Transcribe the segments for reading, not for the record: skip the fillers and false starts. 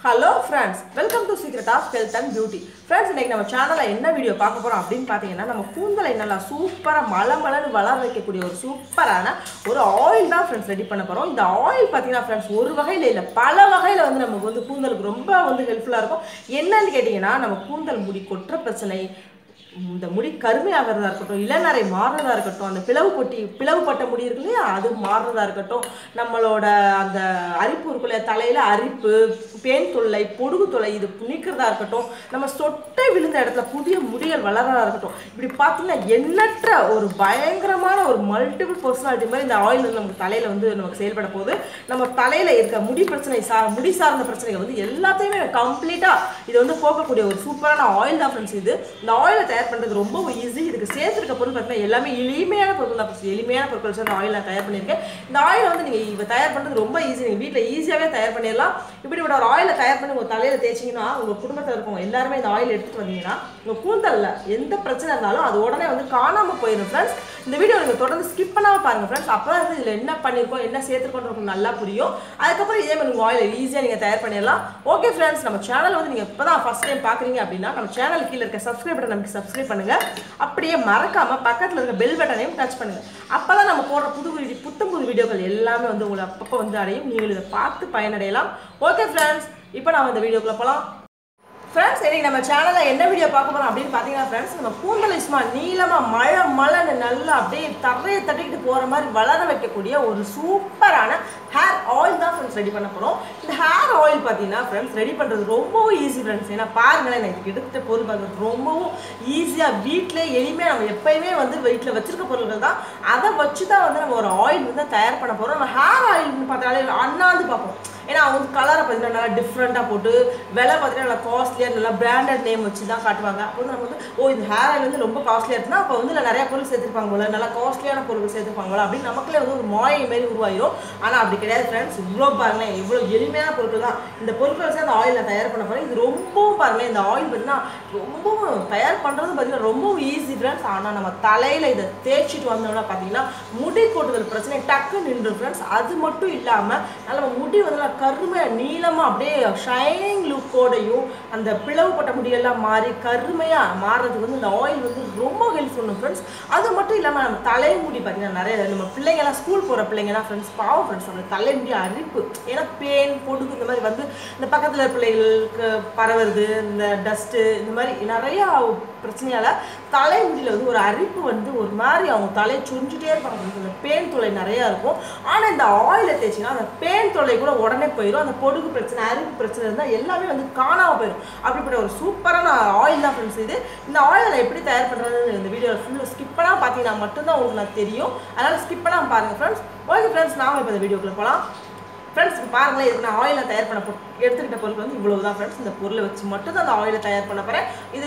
Hello friends, welcome to Secret of Health and Beauty. Friends, இன்னைக்கு நம்ம சேனல்ல என்ன வீடியோ பார்க்க போறோம் அப்படினு பாத்தீங்கன்னா நம்ம கூந்தலை நல்லா சூப்பரா மலமலன்னு வளர வைக்கக்கூடிய ஒரு சூப்பரான ஒரு ஆயில் தான் friends ரெடி பண்ண போறோம். இந்த ஆயில் பாத்தீங்கன்னா friends ஒரு வகையில இல்ல பல வகையில வந்து நமக்கு கூந்தலுக்கு ரொம்ப ஹெல்ப்ஃபுல்லா இருக்கும். என்னன்னு கேட்டிங்கன்னா நம்ம கூந்தல் முடி கொற்ற பிரச்சனை இந்த முடி கருமையாகிறதா இருக்கட்டும் இளநரை மாறுறதா இருக்கட்டும் அந்த பிளவுபட்ட முடி இருக்கு இல்லையா அது மாறுறதா இருக்கட்டும் நம்மளோட அந்த அரிப்பு இருக்குல்ல தலையில அரிப்பு பேன் தொல்லை பொடுகு தொல்லை இது நீக்கிறதா இருக்கட்டும் நம்ம சொட்டை விழுந்த இடத்துல புதிய முடிகள் வளர்றதா இருக்கட்டும் இப்படி பார்த்தீங்கன்னா எண்ணற்ற ஒரு பயங்கரமான ஒரு மல்டிபிள் பர்சனாலிட்டி மாதிரி இந்த ஆயில் வந்து நமக்கு தலையில வந்து நமக்கு செயல்பட போகுது நம்ம தலையில இருக்க முடி பிரச்சனை முடி சார்ந்த பிரச்சனைகள் வந்து எல்லாத்தையுமே கம்ப்ளீட்டா இது வந்து போக்கக்கூடிய ஒரு சூப்பரான ஆயில் தான் ஃப்ரெண்ட்ஸ் இது இந்த ஆயிலை தயார் பண்றது ரொம்ப ஈஸி இதுக்கு சேர்த்துருக்க பொருள் பார்த்தீங்கன்னா எல்லாமே எளிமையான பொருள் தான் எளிமையான பொருட்கள் வச்சு அந்த ஆயில் நான் தயார் பண்ணியிருக்கேன் இந்த ஆயில் வந்து நீங்க தயார் பண்றது ரொம்ப ஈஸி நீங்க வீட்டில் ஈஸியாகவே தயார் பண்ணிடலாம் இப்படி ஒரு ஆயிலை தயார் பண்ணி உங்க தலையில தேய்ச்சிங்கன்னா உங்க குடும்பத்தில் இருக்கவங்க எல்லாருமே இந்த ஆயில் எடுத்துட்டு வந்தீங்கன்னா உங்க கூந்தல்ல எந்த பிரச்சனை இருந்தாலும் அது உடனே வந்து காணாம போயிடும் ஃப்ரெண்ட்ஸ் இந்த வீடியோ நீங்க தொடர்ந்து ஸ்கிப் பண்ணாம பாருங்க ஃப்ரெண்ட்ஸ் அப்பதான் வந்து இதுல என்ன பண்ணிருக்கோம் என்ன சேர்த்துருக்கோம் நல்லா புரியும் அதுக்கப்புறம் இதே மாதிரி உங்க ஆயில் ஈஸியா நீங்க தயார் பண்ணிடலாம் ஓகே ஃப்ரெண்ட்ஸ் நம்ம சேனல் வந்து நீங்க இப்பதான் ஃபர்ஸ்ட் டைம் பாக்குறீங்க அப்படின்னா நம்ம சேனல் கீழே இருக்க சப்ஸ்கிரைப் பட்டன் நமக்கு சப்ஸ்கிரைப் பண்ணுங்க அப்படியே மறக்காம பக்கத்துல இருக்க பெல் பட்டனையும் டச் பண்ணுங்க அப்பதான் நம்ம போடுற புது வீடியோக்கள் எல்லாமே வந்து உங்களை அப்பப்போ வந்து அடையும் நீங்கள் இதை பார்த்து பயனடையலாம் ஓகே ஃப்ரெண்ட்ஸ் இப்போ நான் இந்த வீடியோக்குள்ள போகலாம் ஃப்ரெண்ட்ஸ் இன்னைக்கு நம்ம சேனலில் என்ன வீடியோ பார்க்க போகிறோம் அப்படின்னு பார்த்தீங்கன்னா ஃப்ரெண்ட்ஸ் நம்ம கூந்தலை சும்மா நீளமாக மழைன்னு நல்லா அப்படியே தரையை தட்டிக்கிட்டு போகிற மாதிரி வளர வைக்கக்கூடிய ஒரு சூப்பரான ஹேர் ஆயில் தான் ஃப்ரெண்ட்ஸ் ரெடி பண்ண போகிறோம் இந்த ஹேர் ஆயில் பார்த்தீங்கன்னா ஃப்ரெண்ட்ஸ் ரெடி பண்ணுறது ரொம்பவும் ஈஸி ஃப்ரெண்ட்ஸ் ஏன்னா பாருங்களேன் நான் இதுக்கு எடுத்துகிட்ட பொருள் பார்க்குறது ரொம்பவும் ஈஸியாக வீட்டிலே எளிமையாக நம்ம எப்பயுமே வந்து வீட்டில் வச்சிருக்க பொருட்கள் தான் அதை வச்சு தான் வந்து நம்ம ஒரு ஆயில் வந்து தயார் பண்ண போகிறோம் நம்ம ஹேர் ஆயில்னு பார்த்தாலே அண்ணாந்து பார்ப்போம் ஏன்னா அவங்க கலரை பார்த்தீங்கன்னா நல்லா டிஃப்ரெண்ட்டாக போட்டு விலை பார்த்தீங்கன்னா நல்லா காஸ்ட்லியாக நல்லா பிராண்டட் நேம் வச்சு தான் காட்டுவாங்க அப்போ வந்து நம்ம வந்து இந்த ஹேர் ஆயில் வந்து ரொம்ப காஸ்ட்லியாக இருக்குன்னா அப்போ வந்து நிறைய பொருள் சேர்த்துருப்பாங்க போல நல்லா காஸ்ட்லியான பொருள் சேர்த்துருப்பாங்க போல அப்படின்னு நமக்குள்ளே வந்து ஒரு மாயை மாரி உருவாயிரும் ஆனால் அப்படி கிடையாது ஃப்ரெண்ட்ஸ் இவ்வளோ பாருங்களேன் இவ்வளோ எளிமையான பொருட்கள் தான் இந்த பொருட்களை வச்சு அந்த ஆயிலை தயார் பண்ண போகிறேன் இது ரொம்பவும் பாருங்களேன் இந்த ஆயில் பார்த்தீங்கன்னா ரொம்பவும் தயார் பண்ணுறது பார்த்தீங்கன்னா ரொம்பவும் ஈஸி ஃப்ரெண்ட்ஸ் ஆனால் நம்ம தலையில் இதை தேய்ச்சிட்டு வந்தோம்னா பார்த்தீங்கன்னா முடி கொட்டுதல் பிரச்சனை டக்கு நின்று ஃப்ரெண்ட்ஸ் அது மட்டும் இல்லாமல் நம்ம முடி வந்து கருமையாக நீளமாக அப்படியே ஷைனிங் லுக்கோடையும் அந்த பிளவுபட்ட முடியெல்லாம் மாறி கருமையாக மாறுறதுக்கு வந்து இந்த ஆயில் வந்து ரொம்ப ஹெல்ப் பண்ணும் ஃப்ரெண்ட்ஸ் அது மட்டும் இல்லாமல் நம்ம தலைமுடி பார்த்தீங்கன்னா நிறைய நம்ம பிள்ளைங்கலாம் ஸ்கூல் போகிற பிள்ளைங்கலாம் ஃப்ரெண்ட்ஸ் பாவம் ஃப்ரெண்ட்ஸ் நம்ம தலைமுடி அரிப்பு ஏன்னா பேன் பொடுகு இந்த மாதிரி வந்து இந்த பக்கத்தில் பிள்ளைகளுக்கு பரவுறது இந்த டஸ்ட்டு இந்த மாதிரி நிறையா பிரச்சனையால் தலைமுடியில் வந்து ஒரு அரிப்பு வந்து ஒரு மாதிரி அவங்க தலையை சொஞ்சிட்டே இருப்பாங்க இந்த பேன் தொல்லை நிறையா இருக்கும் ஆனால் இந்த ஆயிலை தேய்ச்சிங்கன்னா அந்த பேன் தொல்லை கூட உடனே போயிடும் அந்த பொடுகு பிரச்சனை அரிப்பு பிரச்சனை இருந்தால் எல்லாமே வந்து காணாமல் போயிடும் அப்படிப்பட்ட ஒரு சூப்பரான ஆயில் தான் ஃப்ரெண்ட்ஸ் இது இந்த ஆயிலை நான் எப்படி தயார் பண்ணுறது இந்த வீடியோவில் ஃபுல்லாக ஸ்கிப் பண்ணால் பார்த்தீங்கன்னா மட்டும்தான் உங்களுக்கு நான் தெரியும் அதனால் ஸ்கிப் பண்ணாமல் பாருங்கள் ஃப்ரெண்ட்ஸ் ஓகே ஃப்ரெண்ட்ஸ் நாம இப்போ இந்த வீடியோக்குள்ள போகலாம் ஃப்ரெண்ட்ஸ் பாருங்களேன் இதுக்கு நான் ஆயிலை தயார் பண்ண எடுத்துக்கிட்ட பொருள் வந்து இவ்வளவு தான் ஃப்ரெண்ட்ஸ் இந்த பொருளை வச்சு மட்டும் தான் அந்த ஆயிலை தயார் பண்ண போகிறேன் இது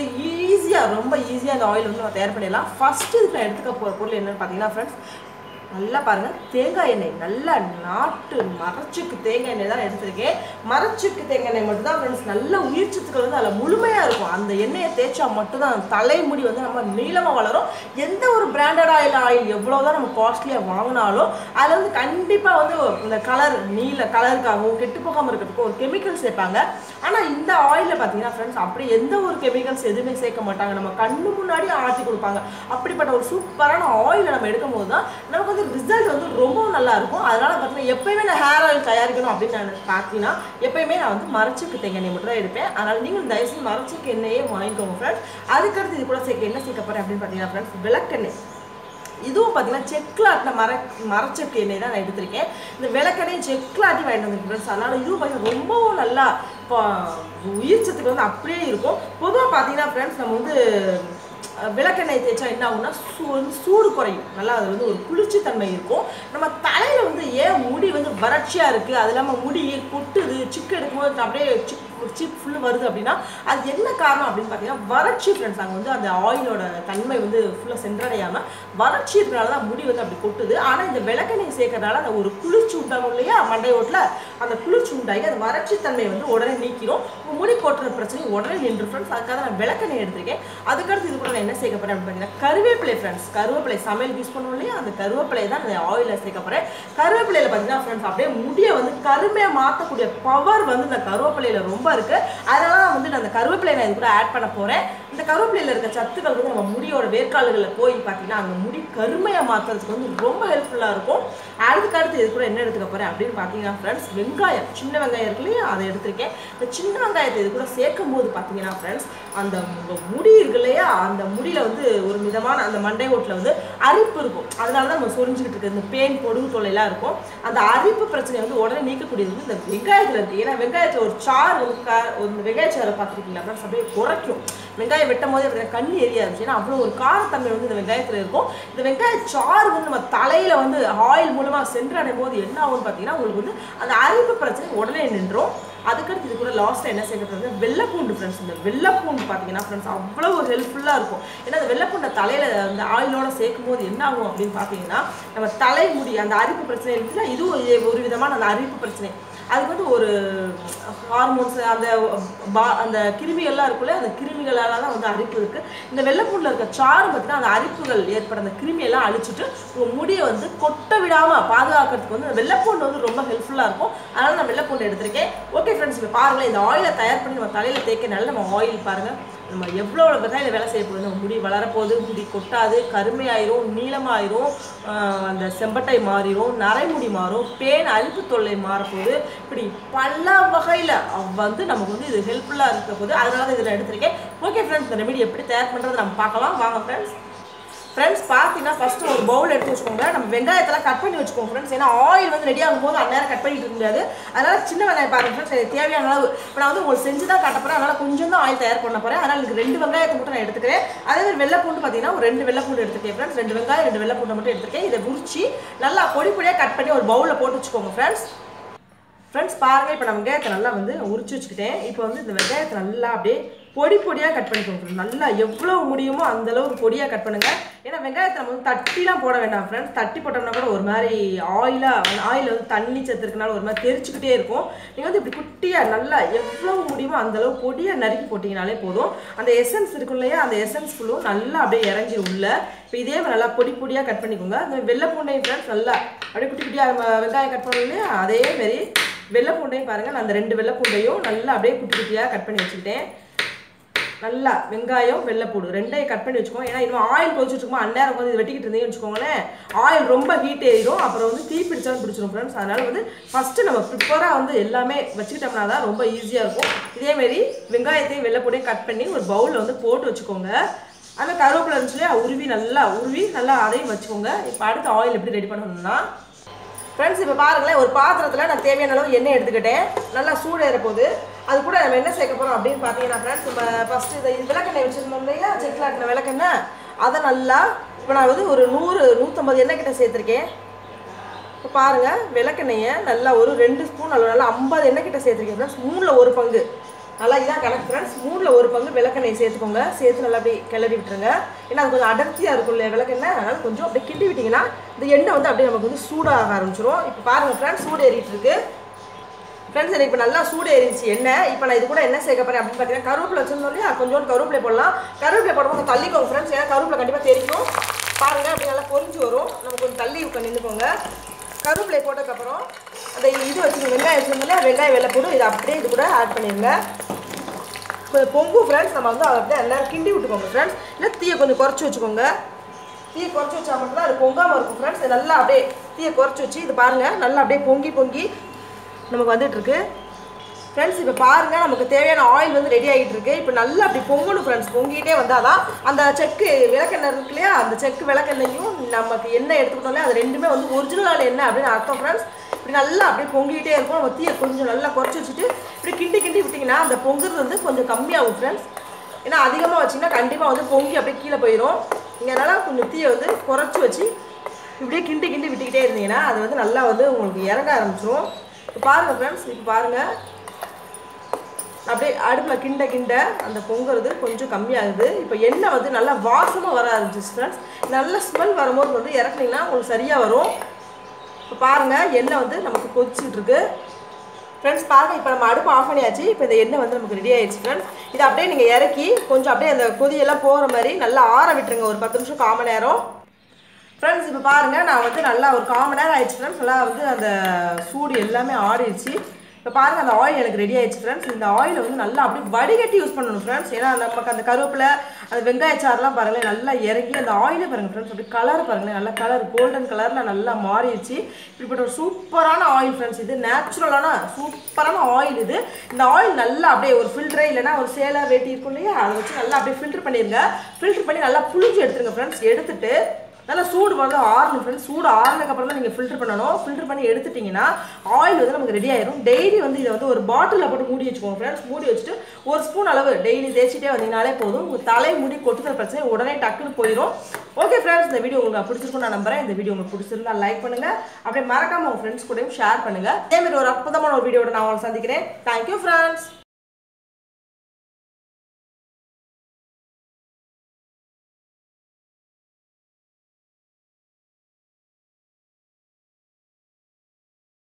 ரொம்ப ஈஸியாக அந்த ஆயில் வந்து நம்ம தயார் பண்ணிடலாம் ஃபஸ்ட்டு இதுக்கு நான் எடுத்துக்க போகிற பொருள் என்னென்னு பார்த்தீங்கன்னா ஃப்ரெண்ட்ஸ் நல்லா பாருங்கள் தேங்காய் எண்ணெய் நல்லா நாட்டு மரச்சுக்கு தேங்காய் எண்ணெய் தான் எடுத்திருக்கேன் மரச்சுக்கு தேங்காய் எண்ணெய் மட்டும் தான் ஃப்ரெண்ட்ஸ் நல்ல உயிர் சத்துக்கள் வந்து அதில் முழுமையாக இருக்கும் அந்த எண்ணெயை தேய்ச்சா மட்டும்தான் தலைமுடி வந்து நம்ம நீளமாக வளரும் எந்த ஒரு பிராண்டட் ஆயில் எவ்வளோதான் நம்ம காஸ்ட்லியாக வாங்கினாலும் அதில் வந்து கண்டிப்பாக வந்து இந்த கலருக்காகவும் கெட்டு போகாமல் இருக்கிறதுக்கும் ஒரு கெமிக்கல் சேர்ப்பாங்க ஆனால் இந்த ஆயிலில் பார்த்தீங்கன்னா ஃப்ரெண்ட்ஸ் அப்படி எந்த ஒரு கெமிக்கல்ஸ் எதுவுமே சேர்க்க மாட்டாங்க நம்ம கண்ணு முன்னாடி ஆட்டி கொடுப்பாங்க அப்படிப்பட்ட ஒரு சூப்பரான ஆயிலை நம்ம எடுக்கும் போது தான் நமக்கு வந்து ரிசல்ட் வந்து ரொம்ப நல்லா இருக்கும் அதனால பார்த்தீங்கன்னா எப்பயுமே நான் ஹேர் ஆயில் தயாரிக்கணும் அப்படின்னு நான் பார்த்தீங்கன்னா எப்பயுமே நான் வந்து மரச்சுக்கு தேங்காய் எண்ணெய் மட்டும் தான் எடுப்பேன் அதனால் நீங்கள் தயவுசெய்து மரச்சுக்கு எண்ணெயே வாங்கிக்கோங்க ஃப்ரெண்ட்ஸ் அதுக்கடுத்து இது கூட என்ன சேர்க்க போகிறேன் அப்படின்னு பார்த்தீங்கன்னா ஃப்ரெண்ட்ஸ் விளக்கெண்ணெய் இதுவும் பார்த்தீங்கன்னா செக்கில் ஆட்டின மரச்செக்கு எண்ணெய் தான் நான் எடுத்திருக்கேன் இந்த விளக்கெண்ணையும் செக்கில் ஆட்டி வாங்கிட்டு வந்துருக்கு ஃப்ரெண்ட்ஸ் அதனால் இதுவும் பார்த்தீங்கன்னா ரொம்பவும் நல்லா இப்போ உயிர் சத்துக்கு வந்து அப்படியே இருக்கும் பொதுவாக பார்த்தீங்கன்னா ஃப்ரெண்ட்ஸ் நம்ம வந்து விளக்கெண்ணெய் தேய்ச்சா என்ன ஆகும்னா சூடு குறையும் நல்லா அது வந்து ஒரு குளிர்ச்சி தன்மை இருக்கும் நம்ம தலையில் வந்து ஏன் முடி வந்து வறட்சியாக இருக்குது அது இல்லாமல் முடி கொட்டுது சிக்கு எடுக்கும்போது அப்படியே சீப் ஃபுல்லு வருது அப்படின்னா அது என்ன காரணம் அப்படின்னு பார்த்தீங்கன்னா வறட்சி ஃப்ரெண்ட்ஸ். அங்கே வந்து அந்த ஆயிலோட தன்மை வந்து ஃபுல்லாக சென்றடையாமல் வறட்சி இருக்கிறனால தான் முடி வந்து அப்படி கொட்டுது. ஆனால் இந்த விளக்கெண்ணெய் சேர்க்கறதுனால அந்த ஒரு குளிர்ச்சி உண்டாகும் இல்லையா மண்டை ஓட்டில், அந்த குளிர்ச்சி உண்டாகி அந்த வறட்சி தன்மை வந்து உடனே நீக்கிறோம். முடி கொட்டுற பிரச்சனை உடனே நின்று ஃப்ரெண்ட்ஸ். அதுக்காக நான் விளக்கெண்ணெய் எடுத்திருக்கேன். அதுக்கடுத்து இது கூட நான் என்ன சேர்க்க போகிறேன் அப்படின்னு பார்த்தீங்கன்னா கருவேப்பிலை ஃப்ரெண்ட்ஸ். கருவேப்பிலை சமையல் யூஸ் பண்ணுவோம் இல்லையா, அந்த கருவேப்பிலை தான் அந்த ஆயிலில் சேர்க்க போகிறேன். கருவேப்பிலையில் பார்த்தீங்கன்னா ஃப்ரெண்ட்ஸ் அப்படியே முடியை வந்து கருமையாக மாற்றக்கூடிய பவர் வந்து இந்த கருவேப்பிலையில் ரொம்ப இருக்குது. அதனால வந்து நான் அந்த கருவேப்பிலையை நான் இது கூட ஆட் பண்ண போகிறேன். இந்த கருவேப்பிலையில் இருக்க சத்துக்கள் வந்து நம்ம முடியோட வேர்க்கால்களில் போய் பார்த்தீங்கன்னா அங்கே முடி கருமையாக மாற்றுறதுக்கு வந்து ரொம்ப ஹெல்ப்ஃபுல்லாக இருக்கும். அதுக்கடுத்து இது கூட என்ன எடுத்துக்க போகிறேன் அப்படின்னு பார்த்தீங்கன்னா ஃப்ரெண்ட்ஸ் வெங்காயம், சின்ன வெங்காயம் இருக்கு இல்லையா, அதை எடுத்திருக்கேன். இந்த சின்ன வெங்காயத்தை இது கூட சேர்க்கும் போது பார்த்தீங்கன்னா ஃப்ரெண்ட்ஸ் அந்த முடி இருக்கு இல்லையா, அந்த முடியில் வந்து ஒரு விதமான அந்த மண்டை ஓட்டில் வந்து அரிப்பு இருக்கும். அதனால தான் நம்ம சொரிஞ்சுக்கிட்டு இருக்கு இந்த பேன் பொடுகு தொல்லையெல்லாம் இருக்கும். அந்த அரிப்பு பிரச்சனையை வந்து உடனே நீக்கக்கூடியது வந்து இந்த வெங்காயத்தில் இருக்குது. ஏன்னா வெங்காயத்தில் ஒரு சாறு வந்து வெங்காய சாறை பார்த்துருக்கீங்களா ஃப்ரெண்ட்ஸ், அப்படியே குறைக்கும். வெங்காயம் வெட்டும் போதே அப்படியே கண்ணு எரியாது. ஏன்னா அவ்வளோ ஒரு காரத்தன்மை வந்து இந்த வெங்காயத்தில் இருக்கும். இந்த வெங்காய சாறு வந்து நம்ம தலையில் வந்து ஆயில் மூலமாக சென்றடையும் போது என்ன ஆகும்னு பார்த்தீங்கன்னா உங்களுக்கு வந்து அந்த அரிப்பு பிரச்சனை உடனே நின்றும். அதுக்கடுத்து இது கூட லாஸ்ட்டாக என்ன சேர்க்கறது வெள்ளைப்பூண்டு ஃப்ரெண்ட்ஸ். இந்த வெள்ளைப்பூண்டு பார்த்தீங்கன்னா ஃப்ரெண்ட்ஸ் அவ்வளோ ஒரு ஹெல்ப்ஃபுல்லாக இருக்கும். ஏன்னா அந்த வெள்ளைப்பூண்டை தலையில் அந்த ஆயிலோட சேர்க்கும் போது என்ன ஆகும் அப்படின்னு பார்த்தீங்கன்னா நம்ம தலைமுடி அந்த அரிப்பு பிரச்சனை இருக்குன்னா இதுவும் ஒரு விதமான அந்த அரிப்பு பிரச்சனை. அதுக்கு வந்து ஒரு ஹார்மோன்ஸ் அந்த கிருமிகள்லாம் இருக்குல்ல, அந்த கிருமிகளால் தான் வந்து அரிப்பு இருக்குது. இந்த வெள்ளைப்பூண்டில் இருக்க சாறு பார்த்தீங்கன்னா அந்த அரிப்புகள் ஏற்பட அந்த கிருமியெல்லாம் அழிச்சிட்டு உங்கள் முடியை வந்து கொட்ட விடாமல் பாதுகாக்கிறதுக்கு வந்து அந்த வெள்ளைப்பூண்டு வந்து ரொம்ப ஹெல்ப்ஃபுல்லாக இருக்கும். அதனால் நான் வெள்ளைப்பூண்டு எடுத்திருக்கேன். ஓகே ஃப்ரெண்ட்ஸ், இப்போ பாருங்களேன், இந்த ஆயிலை தயார் பண்ணி நம்ம தலையில் தேய்க்கனால நம்ம ஆயில் பாருங்கள் நம்ம எவ்வளோ விதையில் வேலை செய்ய போகுது. நம்ம முடி வளரப்போகுது, முடி கொட்டாது, கருமையாயிரும், நீளமாயிரும், அந்த செம்பட்டை மாறிடும், நரைமுடி மாறும், பேன் அரிப்பு தொல்லை மாறப்போகுது. இப்படி பல வகையில் வந்து நமக்கு வந்து இது ஹெல்ப்ஃபுல்லாக இருக்க போகுது. அதனால தான் இதில் எடுத்திருக்கேன். ஓகே ஃப்ரெண்ட்ஸ், இந்த ரெமெடி எப்படி தயார் பண்ணுறது நம்ம பார்க்கலாம் வாங்க ஃப்ரெண்ட்ஸ். பார்த்தீங்கன்னா ஃபஸ்ட்டு ஒரு பவுல் எடுத்து வச்சுக்கோங்க. நம்ம வெங்காயத்தெல்லாம் கட் பண்ணி வச்சுக்கோங்க ஃப்ரெண்ட்ஸ். ஏன்னா ஆயில் வந்து ரெடி ஆகும் போது அந்நேரம் கட் பண்ணிட்டு இருக்க முடியாது. அதனால் சின்ன வெங்காயம் பாருங்கள் ஃப்ரெண்ட்ஸ், எனக்கு தேவையான அளவு. இப்போ நான் வந்து உங்களுக்கு செஞ்சு தான் காட்ட போகிறேன். அதனால் கொஞ்சம் தான் ஆயில் தயார் பண்ண போகிறேன். அதனால் எனக்கு 2 வெங்காயத்தை மட்டும் நான் எடுத்துக்கிறேன். அதே மாதிரி வெள்ளைப்பூண்டு பார்த்தீங்கன்னா ஒரு 2 வெள்ளைப்பூண்டு எடுத்துக்கேன் ஃப்ரெண்ட்ஸ். 2 வெங்காயம் 2 வெள்ளைப்பூண்டை மட்டும் எடுத்துருக்கேன். இதை உரிச்சு நல்லா பொடியாக கட் பண்ணி ஒரு பவுலில் போட்டு வச்சுக்கோங்க ஃப்ரெண்ட்ஸ். பாருங்கள், இப்போ நான் வெங்காயத்தை நல்லா வந்து உரிச்சு வச்சுக்கிட்டேன். இப்போ வந்து இந்த வெங்காயத்தை நல்லா அப்படியே பொடியாக கட் பண்ணிக்கோங்க. நல்லா எவ்வளோ முடியுமோ அந்தளவுக்கு பொடியாக கட் பண்ணுங்கள். ஏன்னா வெங்காயத்தை நம்ம வந்து தட்டிலாம் போட வேண்டாம் ஃப்ரெண்ட்ஸ். தட்டி போட்டோம்னா கூட ஒரு மாதிரி ஆயில் வந்து தண்ணி சத்து இருக்கனால ஒரு மாதிரி தெரிச்சுக்கிட்டே இருக்கும். நீங்கள் வந்து இப்படி குட்டியாக நல்லா எவ்வளோ முடியுமோ அந்தளவு பொடியாக நறுக்கி போட்டிங்கனாலே போதும். அந்த எசன்ஸ் இருக்கும் இல்லையா, அந்த எசன்ஸ் ஃபுல்லும் நல்லா அப்படியே இறங்கி உள்ள. இப்போ இதே நல்லா பொடியாக கட் பண்ணிக்கோங்க. அந்த வெள்ளைப்பூண்டையும் ஃப்ரெண்ட்ஸ் நல்லா அப்படியே குட்டியாக வெங்காயம் கட் பண்ணோம் இல்லையா, அதேமாரி வெள்ளைப்பூண்டையும் பாருங்கள். நான் அந்த 2 வெள்ளைப்பூண்டையும் நல்லா அப்படியே குட்டியாக கட் பண்ணி வச்சுக்கிட்டேன். நல்லா வெங்காயம் வெள்ளைப்பூடு 2ஐயும் கட் பண்ணி வச்சுக்கோங்க. ஏன்னா இன்னும் ஆயில் கொதிச்சுட்டு இருக்குமோ அந்நேரம் வந்து வெட்டிக்கிட்டு இருந்தீங்கன்னு வச்சுக்கோங்களேன், ஆயில் ரொம்ப ஹீட் ஏறிடும், அப்புறம் வந்து தீ பிடிச்சாலும் பிடிச்சிடும் ஃப்ரெண்ட்ஸ். அதனால் வந்து ஃபஸ்ட்டு நம்ம ப்ரிப்பராக வந்து எல்லாமே வச்சுக்கிட்டோம்னா தான் ரொம்ப ஈஸியாக இருக்கும். இதேமாரி வெங்காயத்தையும் வெள்ளைப்பூடையும் கட் பண்ணி ஒரு பவுலில் வந்து போட்டு வச்சுக்கோங்க. அந்த கருவேப்பிலை இருந்துச்சுலையா உருவி நல்லா அதையும் வச்சுக்கோங்க. இப்போ அடுத்து ஆயில் எப்படி ரெடி பண்ணணும்னா ஃப்ரெண்ட்ஸ், இப்போ பாருங்களேன், ஒரு பாத்திரத்தில் நான் தேவையான அளவு எண்ணெய் எடுத்துக்கிட்டேன். நல்லா சூடேற போகுது. அது கூட நம்ம என்ன சேர்க்க போகிறோம் அப்படின்னு பார்த்தீங்கன்னா ஃப்ரெண்ட்ஸ், நம்ம ஃபஸ்ட்டு இது விளக்கெண்ணெய் வச்சுருந்தோம் இல்லையா, செக்கிலாட்டின விளக்கெண்ணெய், அதை நல்லா இப்போ நான் வந்து ஒரு 100-150 எண்ணெய் கிட்ட சேர்த்துருக்கேன். இப்போ பாருங்கள், விளக்கெண்ணெயை நல்லா ஒரு 2 ஸ்பூன் அளவு நல்லா 50 எண்ணெய் கிட்ட சேர்த்துருக்கேன் ஃப்ரெண்ட்ஸ். 3ல் 1 பங்கு நல்லா இதான் கணக்கு ஃப்ரெண்ட்ஸ். 3ல் 1 பங்கு விளக்கெண்ணெய் சேர்த்துக்கோங்க. சேர்த்து நல்லா அப்படியே கிளறி விட்டுருங்க. ஏன்னா அது கொஞ்சம் அடர்த்தியாக இருக்கும் இல்லையா விளக்கெண்ணெய், அதனால் கொஞ்சம் அப்படியே கிண்டி விட்டிங்கன்னா இந்த எண்ணெய் வந்து அப்படியே நமக்கு வந்து சூடாக ஆரம்பிச்சிடும். இப்போ பாருங்கள் ஃப்ரெண்ட்ஸ், சூடு ஏறிட்டு இருக்கு ஃப்ரெண்ட்ஸ். எனக்கு இப்போ நல்லா சூடு ஏறிச்சு எண்ணெய். இப்போ நான் இது கூட என்ன சேர்க்க போகிறேன் அப்படின்னு பார்த்தீங்கன்னா கருவேப்பிலை வச்சுருந்தோம் இல்லையா, கொஞ்சோண்டு கருவேப்பிலை போடலாம். கருவேப்பிலை போடும்போது தள்ளிக்கோங்க ஃப்ரெண்ட்ஸ், ஏன்னா கருவேப்பிலை கண்டிப்பாக தெரிக்கும். பாருங்கள், அப்படி நல்லா பொரிஞ்சு வரும். நம்ம கொஞ்சம் தள்ளி நின்றுக்கோங்க. கருவேப்பிலை போட்டதுக்கப்புறம் அந்த இது வச்சுருங்க, வெங்காயம் வச்சுருந்தோம் இல்லையா, வெங்காயம் வெள்ளைப்பூடு இதை அப்படியே இது கூட ஆட் பண்ணிடுங்க. கொஞ்சம் பொங்கு ஃப்ரெண்ட்ஸ், நம்ம வந்து அப்படியே எல்லோரும் கிண்டி விட்டுக்கோங்க ஃப்ரெண்ட்ஸ். இல்லை தீயை கொஞ்சம் குறைச்சி வச்சுக்கோங்க. தீயை குறைச்சி வச்சா மட்டும்தான் அது பொங்காமல் இருக்கும் ஃப்ரெண்ட்ஸ். நல்லா அப்படியே தீயை குறைச்சி வச்சு இது பாருங்கள், நல்லா அப்படியே பொங்கி நமக்கு வந்துட்டுருக்கு ஃப்ரெண்ட்ஸ். இப்போ பாருங்கள், நமக்கு தேவையான ஆயில் வந்து ரெடி ஆகிட்டு இருக்கு. இப்போ நல்லா அப்படி பொங்கணும் ஃப்ரெண்ட்ஸ். பொங்கிட்டே வந்தால் தான் அந்த செக்கு விளக்கெண்ணெய் இருக்கு இல்லையா, அந்த செக்கு விளக்கெண்ணையும் நமக்கு எண்ணெய் எடுத்துக்கிட்டோம் இல்லையா, அது ரெண்டுமே வந்து ஒரிஜினல் எண்ணெய் அப்படின்னு அர்த்தம் ஃப்ரெண்ட்ஸ். இப்படி நல்லா அப்படியே பொங்கிட்டே இருக்கும். நம்ம தீயை கொஞ்சம் நல்லா குறைச்சி வச்சுட்டு இப்படி கிண்டி விட்டிங்கன்னா அந்த பொங்குறது வந்து கொஞ்சம் கம்மியாகும் ஃப்ரெண்ட்ஸ். ஏன்னா அதிகமாக வச்சிங்கன்னா கண்டிப்பாக வந்து பொங்கி அப்படியே கீழே போயிடும். நீங்கள் அதனால் கொஞ்சம் தீயை வந்து குறைச்சி வச்சு இப்படியே கிண்டி விட்டுக்கிட்டே இருந்தீங்கன்னா அது வந்து நல்லா வந்து உங்களுக்கு இறங்க ஆரம்பிச்சிடும். இப்போ பாருங்கள் ஃப்ரெண்ட்ஸ், இப்போ பாருங்கள் அப்படியே அடுப்பில் கிண்ட கிண்ட அந்த பொங்குறது கொஞ்சம் கம்மியாகுது. இப்போ எண்ணெய் வந்து நல்லா வாசமாக வர ஆரம்பிச்சிச்சு ஃப்ரெண்ட்ஸ். நல்ல ஸ்மெல் வரும்போது வந்து இறக்குனீங்கன்னா உங்களுக்கு சரியாக வரும். இப்போ பாருங்கள் எண்ணெய் வந்து நமக்கு கொதிச்சுட்டு இருக்கு ஃப்ரெண்ட்ஸ். பாருங்கள் இப்போ நம்ம அடுப்பு ஆஃப் பண்ணியாச்சு. இப்போ இந்த எண்ணெய் வந்து நமக்கு ரெடி ஆயிடுச்சு ஃப்ரெண்ட்ஸ். இதை அப்படியே நீங்கள் இறக்கி கொஞ்சம் அப்படியே அந்த கொதியெல்லாம் போகிற மாதிரி நல்லா ஆற விட்டுருங்க ஒரு 10 நிமிஷம் 1/4 மணி நேரம் ஃப்ரெண்ட்ஸ். இப்போ பாருங்கள் நான் வந்து நல்லா ஒரு 1/4 மணி நேரம் ஆயிடுச்சு ஃப்ரெண்ட்ஸ். நல்லா வந்து அந்த சூடு எல்லாமே ஆறிடுச்சு. இப்போ பாருங்கள் அந்த ஆயில் எனக்கு ரெடி ஆயிடுச்சு ஃப்ரெண்ட்ஸ். இந்த ஆயிலை வந்து நல்லா அப்படியே வடிகட்டி யூஸ் பண்ணணும் ஃப்ரெண்ட்ஸ். ஏன்னா நமக்கு அந்த கருவேப்பிலை அந்த வெங்காயச்சாரெலாம் பாருங்களேன் நல்லா இறங்கி அந்த ஆயிலே பாருங்கள் ஃப்ரெண்ட்ஸ். அப்படி கலர் பாருங்களேன் நல்லா கலர் கோல்டன் கலரில் நல்லா மாறிடுச்சு. இப்படிப்பட்ட ஒரு சூப்பரான ஆயில் ஃப்ரெண்ட்ஸ். இது நேச்சுரலான சூப்பரான ஆயில் இது. இந்த ஆயில் நல்லா அப்படியே ஒரு ஃபில்டரே இல்லைனா ஒரு சேலை வேட்டி இருக்கும் இல்லையா அதை வச்சு நல்லா அப்படியே ஃபில்டர் பண்ணிடுங்க. ஃபில்டர் பண்ணி நல்லா புளிஞ்சு எடுத்துருங்க ஃப்ரெண்ட்ஸ். எடுத்துட்டு நல்லா சூடு வந்து ஆறணும் ஃப்ரெண்ட்ஸ். சூடு ஆறினதுக்கப்புறம் தான் நீங்கள் ஃபில்டர் பண்ணணும். ஃபில்டர் பண்ணி எடுத்துட்டிங்கன்னா ஆயில் வந்து நமக்கு ரெடி ஆயிரும். டெய்லி வந்து இதை வந்து ஒரு பாட்டிலில் போட்டு மூடி வச்சுக்கோங்க ஃப்ரெண்ட்ஸ். மூடி வச்சுட்டு ஒரு ஸ்பூன் அளவு டெய்லி தேய்ச்சிட்டே வந்தீங்கனாலே போதும். உங்கள் தலை முடி கொட்டுற பிரச்சனை உடனே டக்குன்னு போயிடும். ஓகே ஃப்ரெண்ட்ஸ், இந்த வீடியோ உங்களுக்கு பிடிச்சிருக்கும் நான் நம்புறேன். இந்த வீடியோ உங்களுக்கு பிடிச்சிருந்தா லைக் பண்ணுங்கள். அப்படியே மறக்காமல் உங்கள் ஃப்ரெண்ட்ஸ் கூடயும் ஷேர் பண்ணுங்கள். அதேமாதிரி ஒரு அற்புதமான ஒரு வீடியோட நான் உங்களை சந்திக்கிறேன். Thank you friends.